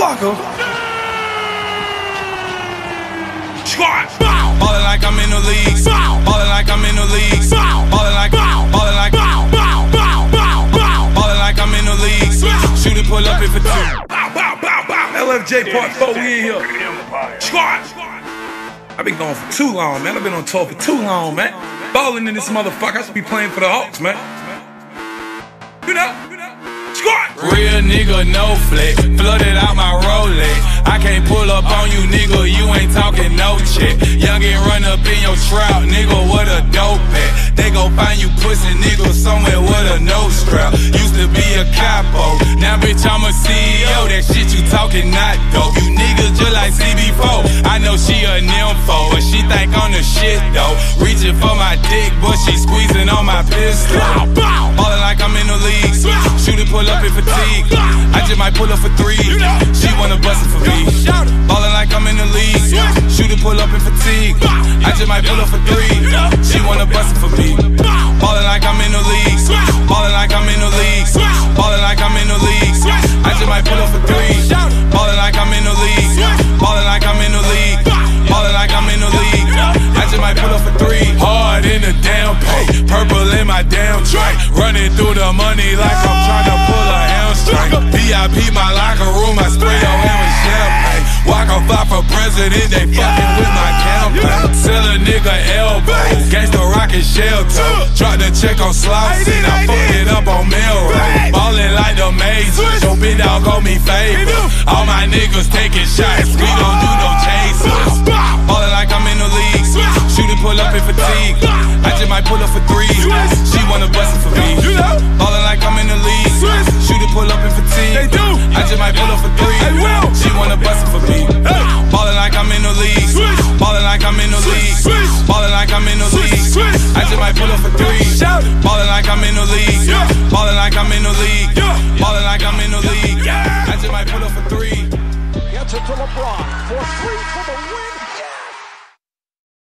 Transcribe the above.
motherfucker. Squad. Ballin' like I'm in the league. Ballin' like I'm in the league. Ballin' like ballin' like ballin' like I'm in the league. Shoot it, pull up it for two. LFJ Part 4, we in here. Squad. I've been gone for too long, man. I've been on tour for too long, man. Ballin' in this motherfucker. I should be playing for the Hawks, man. You know? Squad. Real nigga, no flex. Flooded out my Rolex. I can't pull up on you, nigga. You ain't talking no check. Youngin' run up in your trap, nigga. What a dope at. They gon' find you pussy nigga somewhere with a no strap. Used to be a capo. Now bitch I'm a CEO. That shit you talking not dope. You niggas just like CB4. I know she a nympho, but she think I'm the shit though. Reaching for my dick, but she squeezing on my pistol. Ballin' like I'm in the league. Shoot it, pull up in fatigue. I just might pull up for three. She wanna bust it for me. Ballin' like I'm in the league. Shoot it, pull up in fatigue. I just might pull up for three. She wanna bust it for me. Ballin' like I'm in the league. Ballin' like I'm in the league. Ballin' like I'm in the league. I just might pull up for three. Ballin' like I'm in the league. Ballin' like I'm in the league. Ballin' like I'm in the league. I just might pull up for three. Hard in the damn pay. Purple in my damn drink. Running through the money like I'm trying to pull a hamstring. VIP my locker room. I spray your hand with champagne. Walk on fly for president. They fucking with my campaign. Sell a nigga elbow. Gangsta rockin' shell toe. Drop the check on Slouchy. I fucked it up on Melrose. Ballin' like the Mazes. Your big dog owe me favor. All my niggas taking shots. We don't do no chases. Ballin' like I'm in the league. Shoot it, pull up in fatigue. I just might pull up for three. She wanna bust it for me. Ballin' like I'm in the league. Shoot it, pull up in fatigue. I just might pull up for three. She wanna bust it for me. Ballin' like I'm in the league. Ballin' like I'm in the league. Ballin' like I'm in the league. I just might pull up for three. Ballin' like I'm in the